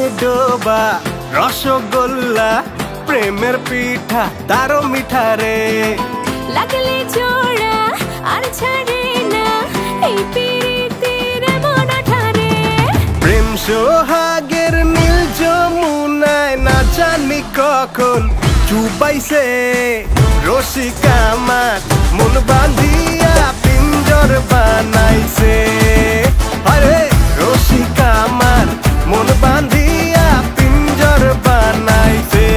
ডোবা রসগোল্লা প্রেমের পিঠা তারও মিঠা রে লাগলে জোড়া আর ছাড়ে না এই পিরিতের মন ঠারে প্রেম সোহাগের নীল যমুনায় না জানি কখন চুবাইছে রসিক আমার মন বাঁধিয়া পিঞ্জর বানাইছে আরে রসিক আমার মন বাঁধিয়া পিঞ্জর বানাইছে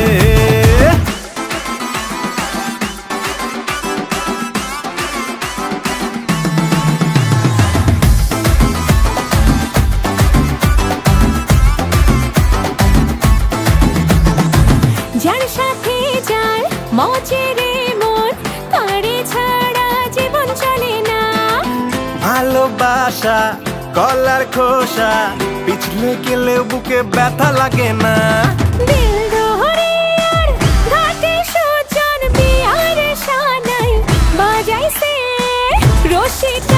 যার সাথে যার মজের মন তারে ছাড়া জীবন চলে না ভালোবাসা কলার খোসা পিছলে গেলে বুকে ব্যথা লাগে না দিল ধরে আর ঘাটে সজন বিয়ার শানাই বাজাইছে রসিক